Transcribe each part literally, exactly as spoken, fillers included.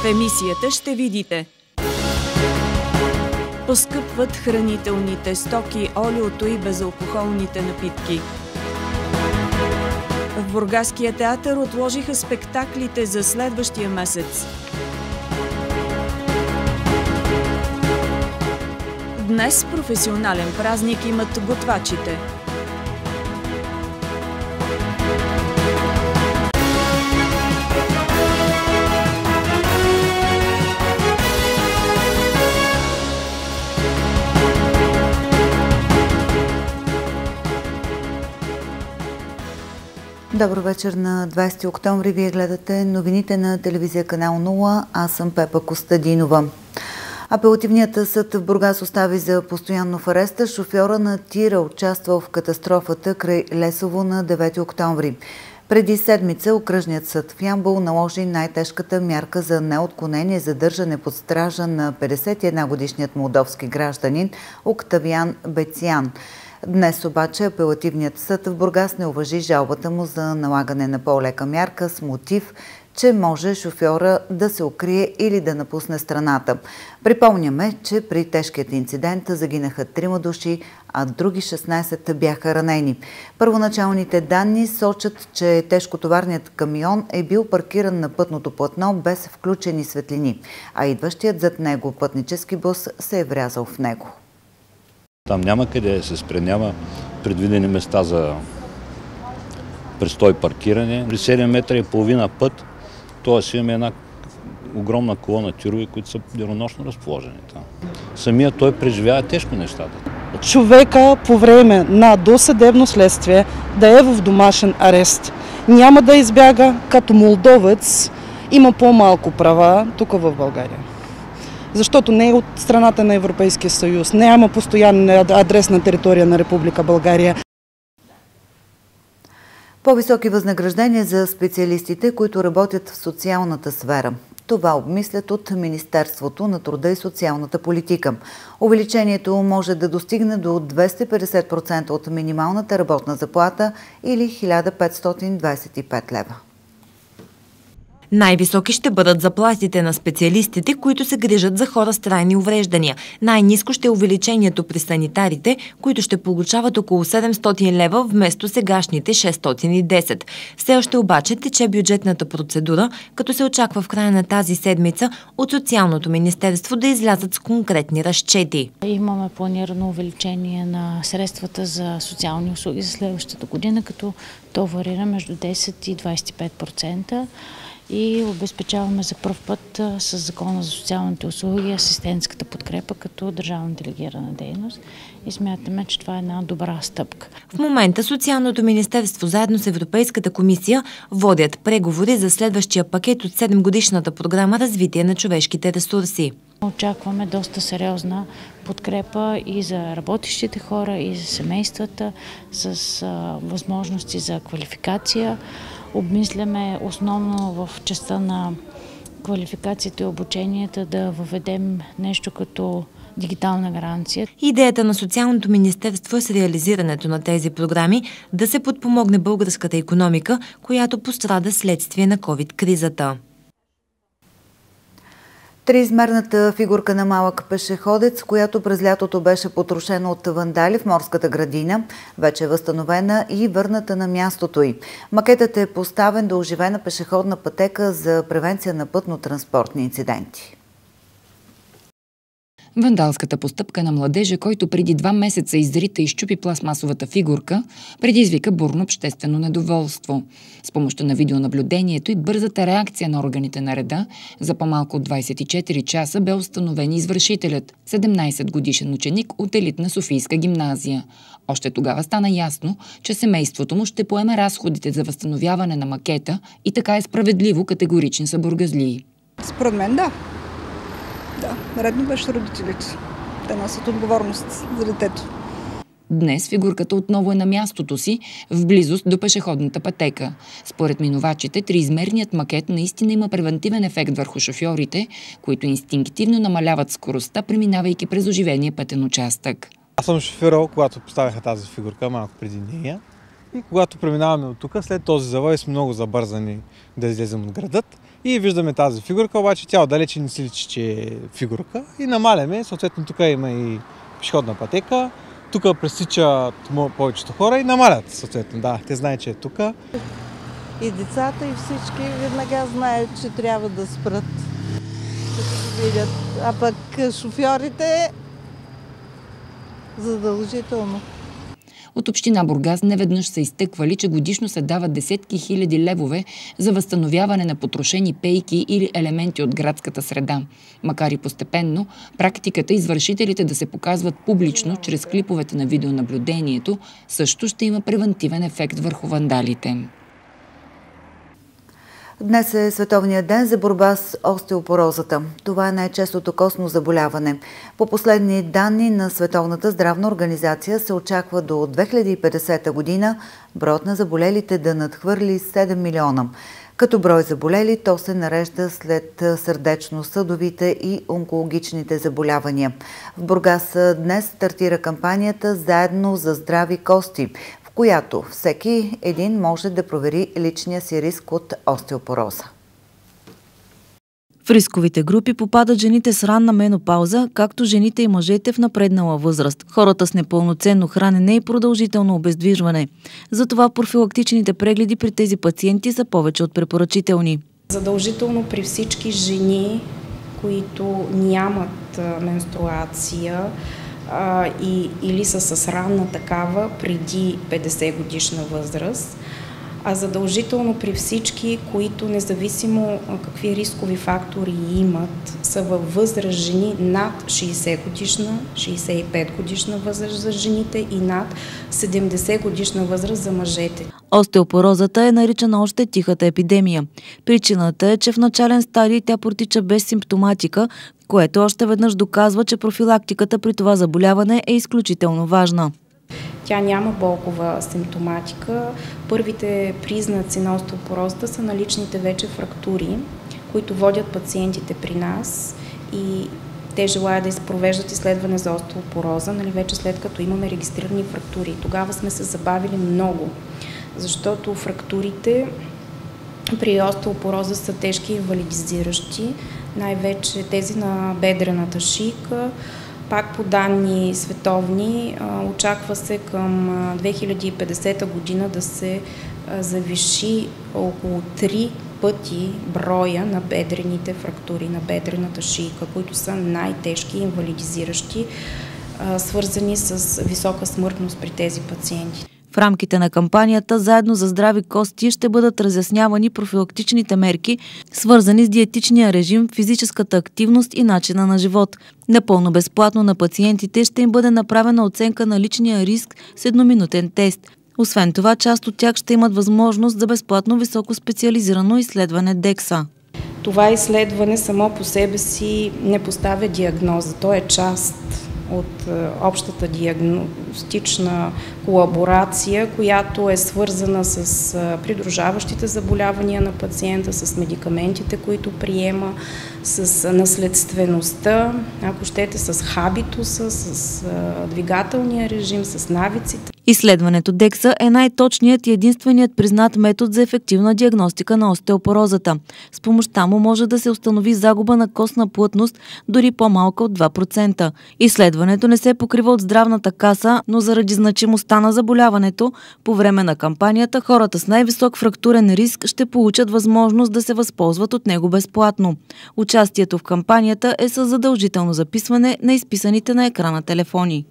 В емисията ще видите: поскъпват хранителните стоки, олиото и безалкохолните напитки. В Бургаския театър отложиха спектаклите за следващия месец. Днес професионален празник имат готвачите. Добър вечер на двадесети октомври. Вие гледате новините на телевизия Канал нула. Аз съм Пепа Костадинова. Апелативният съд в Бургас остави за постоянно в ареста шофьора на тира, участвал в катастрофата край Лесово на девети октомври. Преди седмица окръжният съд в Ямбол наложи най-тежката мярка за неотклонение задържане под стража на петдесет и една годишният молдовски гражданин Октавиан Бециан. Днес обаче апелативният съд в Бургас не уважи жалбата му за налагане на по-лека мярка с мотив, че може шофьора да се укрие или да напусне страната. Припомняме, че при тежкият инцидент загинаха трима души, а други шестнадесет бяха ранени. Първоначалните данни сочат, че тежкотоварният камион е бил паркиран на пътното платно без включени светлини, а идващият зад него пътнически бус се е врязал в него. Там няма къде да се спре, няма предвидени места за престой паркиране. При седем метра и половина път, т.е. имаме една огромна колона тирове, които са денонощно разположени там. Самия той преживява тежко нещата. Човека по време на досъдебно следствие да е в домашен арест. Няма да избяга, като молдовец има по-малко права тук в България. Защото не е от страната на Европейския съюз, няма постоянен адрес на територия на Република България. По-високи възнаграждения за специалистите, които работят в социалната сфера. Това обмислят от Министерството на труда и социалната политика. Увеличението може да достигне до двеста и петдесет процента от минималната работна заплата или хиляда петстотин двадесет и пет лева. Най-високи ще бъдат заплатите на специалистите, които се грижат за хора с трайни увреждания. Най-ниско ще е увеличението при санитарите, които ще получават около седемстотин лева вместо сегашните шестстотин и десет. Все още обаче тече бюджетната процедура, като се очаква в края на тази седмица от Социалното министерство да излязат с конкретни разчети. Имаме планирано увеличение на средствата за социални услуги за следващата година, като то варира между десет и двадесет и пет процента. И обезпечаваме за пръв път с Закона за социалните услуги асистентската подкрепа като държавна делегирана дейност и смятаме, че това е една добра стъпка. В момента Социалното министерство заедно с Европейската комисия водят преговори за следващия пакет от седемгодишната програма развитие на човешките ресурси. Очакваме доста сериозна подкрепа и за работещите хора, и за семействата с а, възможности за квалификация. Обмисляме основно в частта на квалификацията и обученията да въведем нещо като дигитална гаранция. Идеята на Социалното министерство е с реализирането на тези програми да се подпомогне българската икономика, която пострада следствие на ковид-кризата. Триизмерната фигурка на малък пешеходец, която през лятото беше потрошена от вандали в морската градина, вече е възстановена и върната на мястото й. Макетът е поставен до оживена пешеходна пътека за превенция на пътно-транспортни инциденти. Вандалската постъпка на младежа, който преди два месеца изрита и щупи пластмасовата фигурка, предизвика бурно обществено недоволство. С помощта на видеонаблюдението и бързата реакция на органите на реда, за по-малко от двадесет и четири часа бе установен извършителят – седемнадесет годишен ученик от елитна Софийска гимназия. Още тогава стана ясно, че семейството му ще поеме разходите за възстановяване на макета и така е справедливо, категорични са бургазлии. Според мен да. Да, редно беше родителите. Те носят отговорност за детето. Днес фигурката отново е на мястото си, в близост до пешеходната пътека. Според минувачите, триизмерният макет наистина има превентивен ефект върху шофьорите, които инстинктивно намаляват скоростта, преминавайки през оживения пътен участък. Аз съм шофирал, когато поставяха тази фигурка малко преди нея. И когато преминаваме от тук, след този завой сме много забързани да излезем от градът и виждаме тази фигурка, обаче тя отдалече не си личи, че е фигурка и намаляме. Съответно тук има и пешеходна пътека, тук пресичат повечето хора и намалят съответно. Да, те знаят, че е тук. И децата, и всички веднага знаят, че трябва да спрат, като го видят. А пък шофьорите задължително. От община Бургас неведнъж са изтъквали, че годишно се дават десетки хиляди левове за възстановяване на потрошени пейки или елементи от градската среда. Макар и постепенно, практиката извършителите да се показват публично чрез клиповете на видеонаблюдението също ще има превентивен ефект върху вандалите. Днес е Световният ден за борба с остеопорозата. Това е най-честото костно заболяване. По последни данни на Световната здравна организация се очаква до две хиляди и петдесета година броят на заболелите да надхвърли седем милиона. Като брой заболели, то се нарежда след сърдечно-съдовите и онкологичните заболявания. В Бургас днес стартира кампанията "Заедно за здрави кости", в която всеки един може да провери личния си риск от остеопороза. В рисковите групи попадат жените с ранна менопауза, както жените и мъжете в напреднала възраст, хората с непълноценно хранене и продължително обездвижване. Затова профилактичните прегледи при тези пациенти са повече от препоръчителни. Задължително при всички жени, които нямат менструация а, и, или са с ранна такава преди петдесет годишна възраст, а задължително при всички, които независимо какви рискови фактори имат, са във възраст жени над шейсет годишна, шейсет и пет годишна възраст за жените и над седемдесет годишна възраст за мъжете. Остеопорозата е наричана още тихата епидемия. Причината е, че в начален стадий тя протича без симптоматика, което още веднъж доказва, че профилактиката при това заболяване е изключително важна. Тя няма болкова симптоматика. Първите признаци на остеопорозата са наличните вече фрактури, които водят пациентите при нас и те желаят да провеждат изследване за остеопороза, нали, вече след като имаме регистрирани фрактури. Тогава сме се забавили много, защото фрактурите при остеопороза са тежки и инвалидизиращи, най-вече тези на бедрената шийка. Пак по данни световни, очаква се към две хиляди и петдесета година да се завиши около три пъти броя на бедрените фрактури, на бедрената шийка, които са най-тежки и инвалидизиращи, свързани с висока смъртност при тези пациенти. В рамките на кампанията "Заедно за здрави кости" ще бъдат разяснявани профилактичните мерки, свързани с диетичния режим, физическата активност и начина на живот. Напълно безплатно на пациентите ще им бъде направена оценка на личния риск с едноминутен тест. Освен това, част от тях ще имат възможност за безплатно високоспециализирано изследване ДЕКСА. Това изследване само по себе си не поставя диагноза, то е част от общата диагностична колаборация, която е свързана с придружаващите заболявания на пациента, с медикаментите, които приема, с наследствеността, ако щете, с хабитуса, с двигателния режим, с навиците. Изследването ДЕКСА е най-точният и единственият признат метод за ефективна диагностика на остеопорозата. С помощта му може да се установи загуба на костна плътност, дори по-малка от два процента. Изследването не се покрива от здравната каса, но заради значимостта на заболяването, по време на кампанията хората с най-висок фрактурен риск ще получат възможност да се възползват от него безплатно. Участието в кампанията е със задължително записване на изписаните на екрана телефони.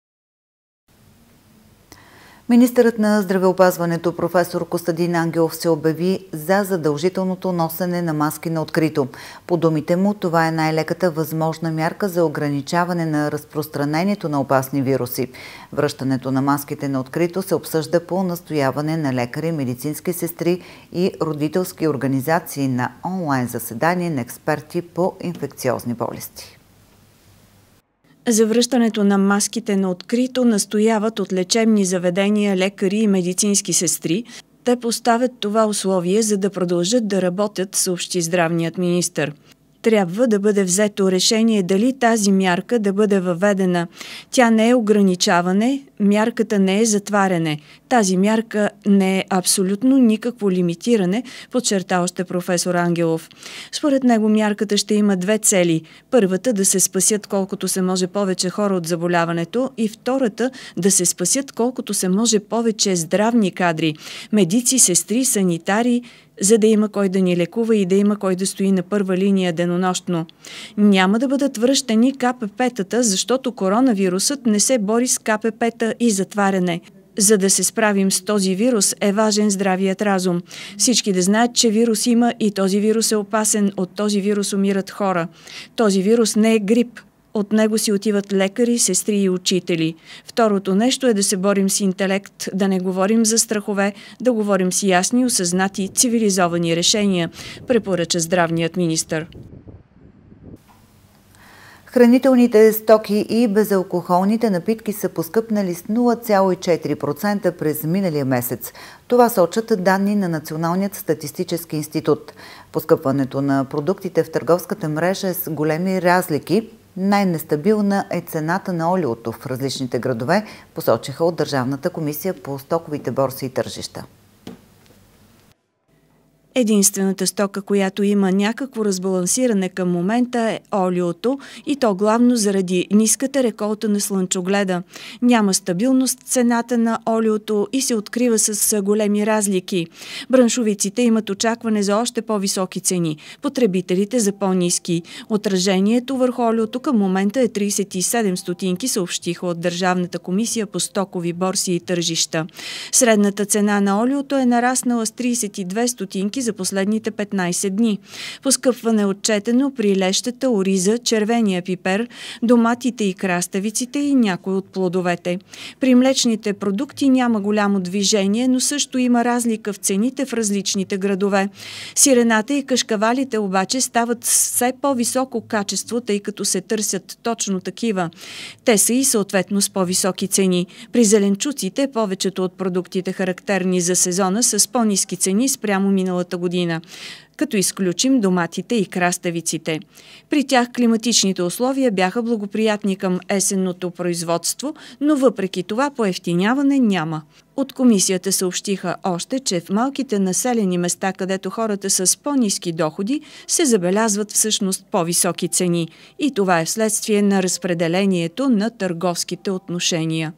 Министърът на здравеопазването професор Костадин Ангелов се обяви за задължителното носене на маски на открито. По думите му, това е най-леката възможна мярка за ограничаване на разпространението на опасни вируси. Връщането на маските на открито се обсъжда по настояване на лекари, медицински сестри и родителски организации на онлайн заседание на експерти по инфекциозни болести. За връщането на маските на открито настояват от лечебни заведения, лекари и медицински сестри. Те поставят това условие, за да продължат да работят, съобщи здравният министър. Трябва да бъде взето решение дали тази мярка да бъде въведена. Тя не е ограничаване, мярката не е затваряне. Тази мярка не е абсолютно никакво лимитиране, подчерта още професор Ангелов. Според него мярката ще има две цели. Първата да се спасят колкото се може повече хора от заболяването и втората да се спасят колкото се може повече здравни кадри, медици, сестри, санитари, за да има кой да ни лекува и да има кой да стои на първа линия денонощно. Няма да бъдат връщани ка пе пе-тата, защото коронавирусът не се бори с ка пе пе-та и затваряне. За да се справим с този вирус е важен здравият разум. Всички да знаят, че вирус има и този вирус е опасен, от този вирус умират хора. Този вирус не е грип. От него си отиват лекари, сестри и учители. Второто нещо е да се борим с интелект, да не говорим за страхове, да говорим с ясни, осъзнати, цивилизовани решения, препоръча здравният министър. Хранителните стоки и безалкохолните напитки са поскъпнали с нула цяло и четири процента през миналия месец. Това сочат данни на Националният статистически институт. Поскъпването на продуктите в търговската мрежа е с големи разлики. Най-нестабилна е цената на олиото в различните градове, посочиха от Държавната комисия по стоковите борси и тържища. Единствената стока, която има някакво разбалансиране към момента е олиото и то главно заради ниската реколта на слънчогледа. Няма стабилност цената на олиото и се открива с големи разлики. Браншовиците имат очакване за още по-високи цени, потребителите за по-ниски. Отражението върху олиото към момента е тридесет и седем стотинки, съобщиха от Държавната комисия по стокови борси и тържища. Средната цена на олиото е нараснала с тридесет и две стотинки за последните петнайсет дни. Поскъпване е отчетено при лещата, ориза, червения пипер, доматите и краставиците и някои от плодовете. При млечните продукти няма голямо движение, но също има разлика в цените в различните градове. Сирената и кашкавалите обаче стават с все по-високо качество, тъй като се търсят точно такива. Те са и съответно с по-високи цени. При зеленчуците повечето от продуктите, характерни за сезона, са с по-ниски цени спрямо миналата година, като изключим доматите и краставиците. При тях климатичните условия бяха благоприятни към есенното производство, но въпреки това поевтиняване няма. От комисията съобщиха още, че в малките населени места, където хората са с по-ниски доходи, се забелязват всъщност по-високи цени. И това е вследствие на разпределението на търговските отношения.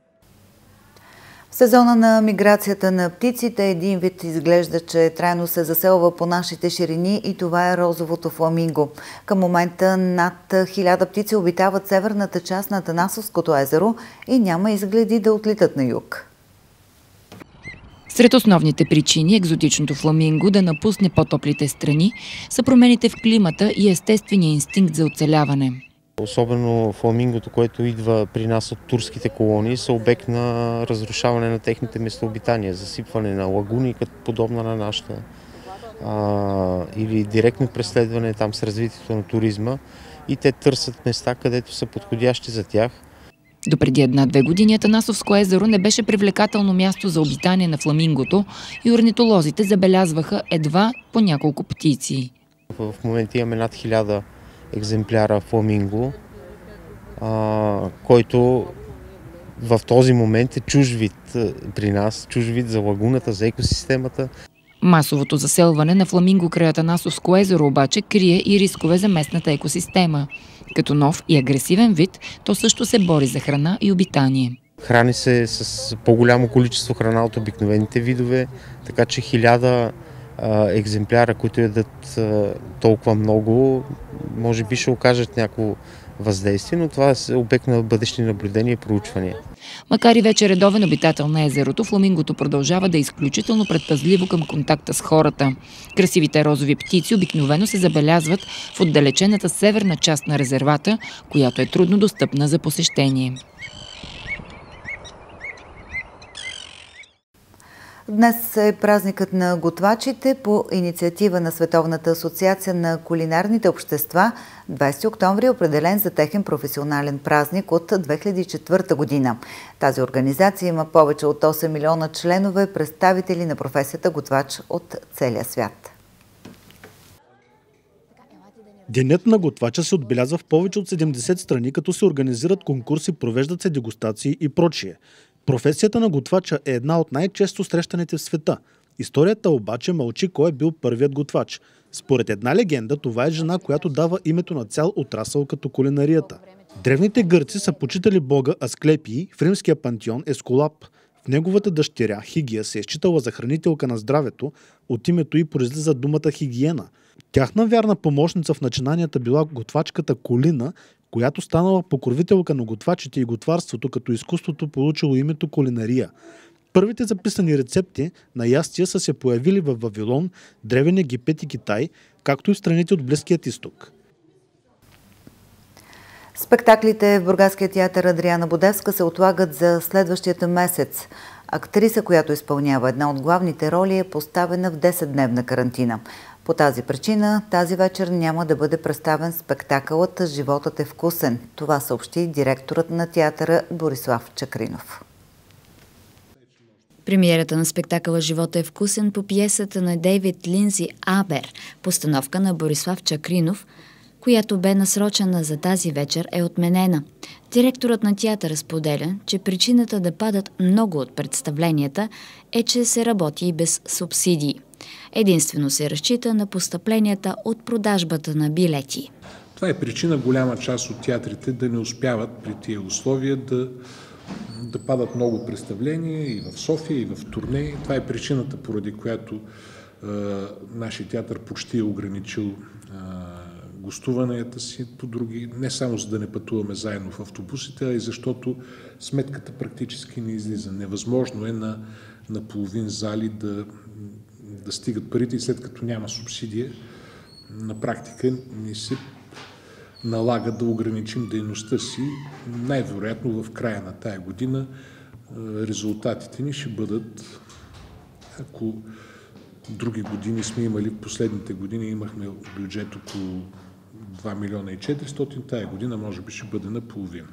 В сезона на миграцията на птиците един вид изглежда, че трайно се заселва по нашите ширини и това е розовото фламинго. Към момента над хиляда птици обитават северната част на Атанасовското езеро и няма изгледи да отлитат на юг. Сред основните причини екзотичното фламинго да напусне по-топлите страни са промените в климата и естествения инстинкт за оцеляване. Особено фламингото, което идва при нас от турските колонии, са обект на разрушаване на техните местообитания, засипване на лагуни, като подобна на нашата, а, или директно преследване там с развитието на туризма и те търсят места, където са подходящи за тях. Допреди една-две години Атанасовско езеро не беше привлекателно място за обитание на фламингото и орнитолозите забелязваха едва по няколко птици. В момента имаме над хиляда екземпляра фламинго, а, който в този момент е чужд вид при нас, чужд вид за лагуната, за екосистемата. Масовото заселване на фламинго край Атанасовско езеро обаче крие и рискове за местната екосистема. Като нов и агресивен вид, то също се бори за храна и обитание. Храни се с по-голямо количество храна от обикновените видове, така че хиляда екземпляра, които ядат толкова много, може би ще окажат някакво въздействие, но това е обект на бъдещи наблюдения и проучвания. Макар и вече редовен обитател на езерото, фламингото продължава да е изключително предпазливо към контакта с хората. Красивите розови птици обикновено се забелязват в отдалечената северна част на резервата, която е трудно достъпна за посещение. Днес е празникът на готвачите по инициатива на Световната асоциация на кулинарните общества. двайсети октомври е определен за техен професионален празник от две хиляди и четвърта година. Тази организация има повече от осем милиона членове, представители на професията готвач от целия свят. Денят на готвача се отбелязва в повече от седемдесет страни, като се организират конкурси, провеждат се дегустации и прочие. Професията на готвача е една от най-често срещаните в света. Историята обаче мълчи кой е бил първият готвач. Според една легенда, това е жена, която дава името на цял отрасъл като кулинарията. Древните гърци са почитали бога Асклепий, в римския пантеон Ескулап. В неговата дъщеря Хигия се е считала за хранителка на здравето, от името й произлиза думата хигиена. Тяхна вярна помощница в начинанията била готвачката Колина, която станала покровителка на готвачите и готварството, като изкуството получило името кулинария. Първите записани рецепти на ястия са се появили в Вавилон, Древен Египет и Китай, както и в страните от Близкият изток. Спектаклите в Бургаския театър Адриана Будевска се отлагат за следващия месец. Актриса, която изпълнява една от главните роли, е поставена в десетдневна карантина. По тази причина тази вечер няма да бъде представен спектакълът «Животът е вкусен». Това съобщи директорът на театъра Борислав Чакринов. Премиерата на спектакъла «Животът е вкусен» по пиесата на Дейвид Линдси Абер, постановка на Борислав Чакринов, която бе насрочена за тази вечер, е отменена. Директорът на театъра споделя, че причината да падат много от представленията е, че се работи и без субсидии. Единствено се разчита на постъпленията от продажбата на билети. Това е причина голяма част от театрите да не успяват при тия условия да, да падат много представления и в София, и в турне. Това е причината, поради която е, нашия театър почти е ограничил е, гостуванията си по други, не само за да не пътуваме заедно в автобусите, а и защото сметката практически не излиза. Невъзможно е на, на половин зали да, да стигат парите и след като няма субсидия, на практика ни се налага да ограничим дейността си. Най-вероятно в края на тая година резултатите ни ще бъдат, ако други години сме имали, в последните години имахме бюджет около два милиона и четиристотин, тая година може би ще бъде наполовина.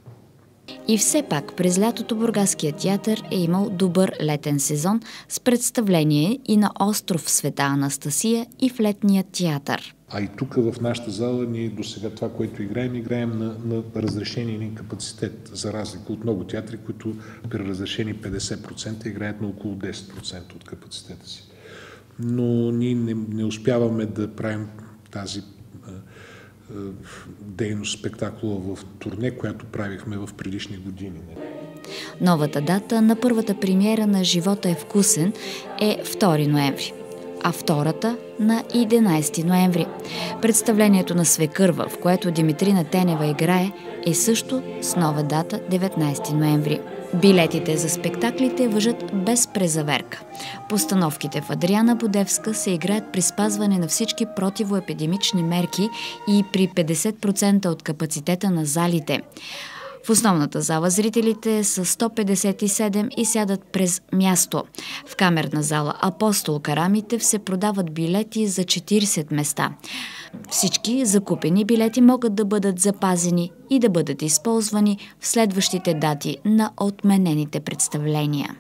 И все пак през лятото Бургаският театър е имал добър летен сезон с представление и на остров Света Анастасия и в летния театър. А и тук в нашата зала ние до сега това, което играем, играем на, на разрешение капацитет, за разлика от много театри, които при разрешени петдесет процента играят на около десет процента от капацитета си. Но ние не, не успяваме да правим тази а, а, дейност, спектакула в турне, която правихме в предишни години. Новата дата на първата премиера на «Живота е вкусен» е втори ноември, а втората на единайсети ноември. Представлението на Свекърва, в което Димитрина Тенева играе, е също с нова дата деветнайсети ноември. Билетите за спектаклите важат без презаверка. Постановките в Адриана Будевска се играят при спазване на всички противоепидемични мерки и при петдесет процента от капацитета на залите. В основната зала зрителите са сто петдесет и седем и сядат през място. В камерна зала Апостол Карамитев се продават билети за четирийсет места. Всички закупени билети могат да бъдат запазени и да бъдат използвани в следващите дати на отменените представления.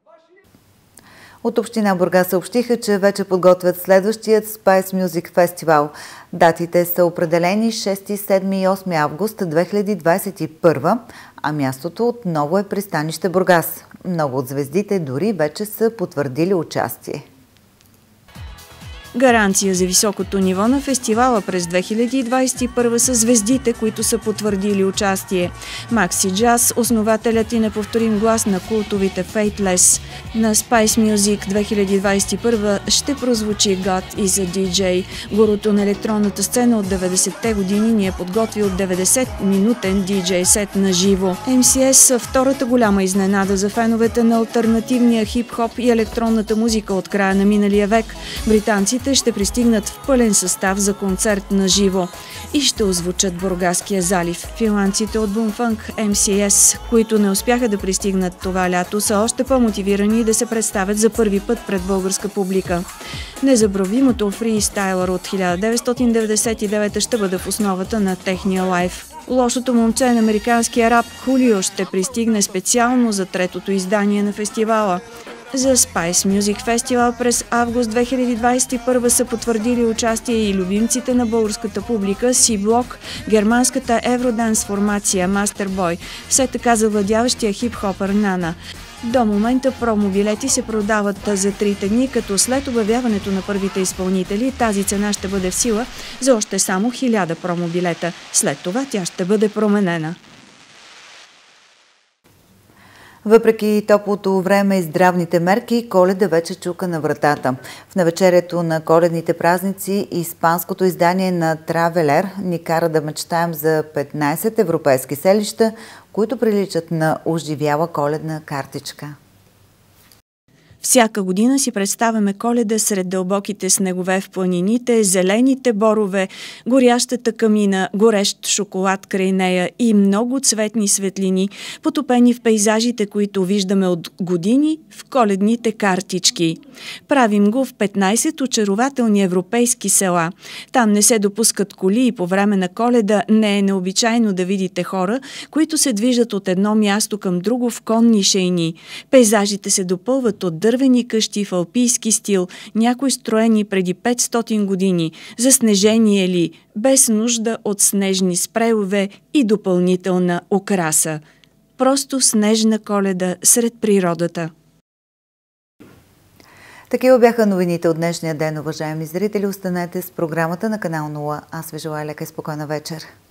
От община Бургас съобщиха, че вече подготвят следващият Spice Music Festival. Датите са определени шести, седми и осми август две хиляди двадесет и първа, а мястото отново е пристанище Бургас. Много от звездите дори вече са потвърдили участие. Гаранция за високото ниво на фестивала през две хиляди двадесет и първа са звездите, които са потвърдили участие. Макси Джаз, основателят и неповторим глас на култовите Faithless. На Spice Music две хиляди двадесет и първа ще прозвучи God is a ди джей. Гурото на електронната сцена от деветдесетте години ни е подготвил деветдесет-минутен ди джей сет на живо. Ем Си Ес са втората голяма изненада за феновете на алтернативния хип-хоп и електронната музика от края на миналия век. Британците ще пристигнат в пълен състав за концерт на живо и ще озвучат Бургаския залив. Финландците от Бумфанк Ем Си Ес, които не успяха да пристигнат това лято, са още по-мотивирани да се представят за първи път пред българска публика. Незабравимото фристайлър от хиляда деветстотин деветдесет и девета ще бъде в основата на техния лайв. Лошото момче на американския рап Хулио ще пристигне специално за третото издание на фестивала. За Spice Music Festival през август две хиляди двадесет и първа са потвърдили участие и любимците на българската публика C-Block, германската евроданс формация Masterboy, все така завладяващия хип-хопър Нана. До момента промо-билети се продават за трите дни, като след обявяването на първите изпълнители тази цена ще бъде в сила за още само хиляда промо-билета. След това тя ще бъде променена. Въпреки топлото време и здравните мерки, Коледа вече чука на вратата. В навечерието на коледните празници испанското издание на Traveler ни кара да мечтаем за петнадесет европейски селища, които приличат на оживяла коледна картичка. Всяка година си представяме Коледа сред дълбоките снегове в планините, зелените борове, горящата камина, горещ шоколад край нея и много цветни светлини, потопени в пейзажите, които виждаме от години в коледните картички. Правим го в петнадесет очарователни европейски села. Там не се допускат коли и по време на Коледа не е необичайно да видите хора, които се движат от едно място към друго в конни шейни. Пейзажите се допълват от дървени къщи в алпийски стил, някои строени преди петстотин години, заснежени ли, без нужда от снежни спрейове и допълнителна украса. Просто снежна Коледа сред природата. Такива бяха новините от днешния ден, уважаеми зрители. Останете с програмата на канал нула. Аз ви желая лека и спокойна вечер.